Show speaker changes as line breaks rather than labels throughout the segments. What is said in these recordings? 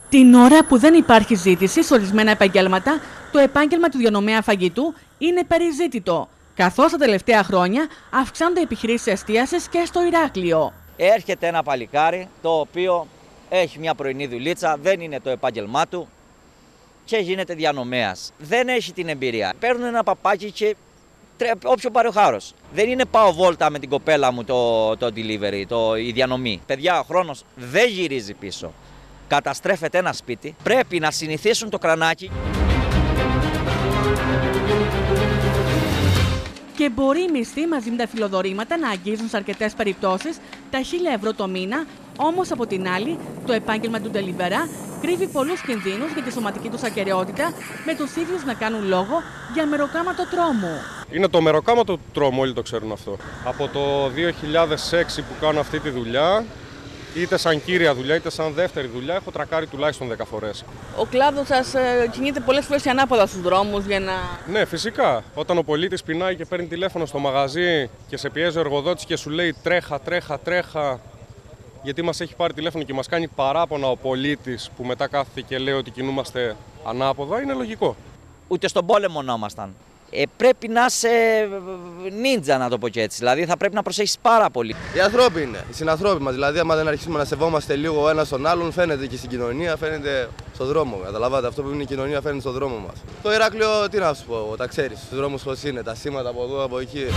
Την ώρα που δεν υπάρχει ζήτηση σε ορισμένα επαγγέλματα, το επάγγελμα του διανομέα φαγητού είναι περιζήτητο, καθώς τα τελευταία χρόνια αυξάνονται οι επιχειρήσεις εστίασης και στο Ηράκλειο.
Έρχεται ένα παλικάρι το οποίο έχει μια πρωινή δουλίτσα, δεν είναι το επάγγελμά του και γίνεται διανομέας. Δεν έχει την εμπειρία. Παίρνουν ένα παπάκι και όποιο πάρει ο χάρος. Δεν είναι πάω βόλτα με την κοπέλα μου το delivery, η διανομή. Παιδιά, ο χρόνος δεν γυρίζει πίσω. Καταστρέφεται ένα σπίτι, πρέπει να συνηθίσουν το κρανάκι.
Και μπορεί οι μισθοί μαζί με τα φιλοδορήματα να αγγίζουν σε αρκετές περιπτώσεις τα 1.000 ευρώ το μήνα, όμως από την άλλη, το επάγγελμα του Deliveroo κρύβει πολλούς κινδύνους για τη σωματική τους ακεραιότητα, με τους ίδιους να κάνουν λόγο για μεροκάματο τρόμου.
Είναι το μεροκάματο του τρόμου, όλοι το ξέρουν αυτό. Από το 2006 που κάνω αυτή τη δουλειά, είτε σαν κύρια δουλειά είτε σαν δεύτερη δουλειά, έχω τρακάρει τουλάχιστον 10 φορές.
Ο κλάδος σας κινείται πολλές φορές ανάποδα στους δρόμους για να...
Ναι, φυσικά. Όταν ο πολίτης πεινάει και παίρνει τηλέφωνο στο μαγαζί και σε πιέζει ο εργοδότης και σου λέει τρέχα, γιατί μας έχει πάρει τηλέφωνο και μας κάνει παράπονα ο πολίτης που μετά κάθεται και λέει ότι κινούμαστε ανάποδα, είναι λογικό.
Ούτε στον πόλεμο να ήμασταν. Πρέπει να είσαι νίντζα, να το πω και έτσι. Δηλαδή θα πρέπει να προσέχεις πάρα πολύ.
Οι ανθρώποι είναι, οι συνανθρώποι μας. Δηλαδή, άμα δεν αρχίσουμε να σεβόμαστε λίγο ο ένας τον άλλον, φαίνεται και στην κοινωνία, φαίνεται στον δρόμο. Καταλαβαίνετε, αυτό που είναι η κοινωνία φαίνεται στον δρόμο μας. Το Ηράκλειο, τι να σου πω, τα ξέρεις, στους δρόμους πώς είναι, τα σήματα από εδώ, από εκεί.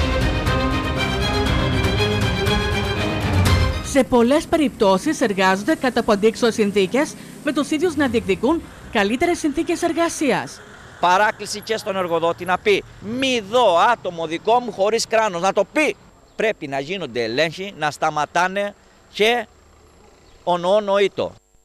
Σε πολλές περιπτώσεις εργάζονται κατά από αντίξωες συνθήκες, με τους ίδιους να διεκδικούν καλύτερες συνθήκες εργασίας.
Παράκληση και στον εργοδότη να πει μη δω άτομο δικό μου χωρίς κράνος, να το πει. Πρέπει να γίνονται ελέγχοι, να σταματάνε και ονοήτο.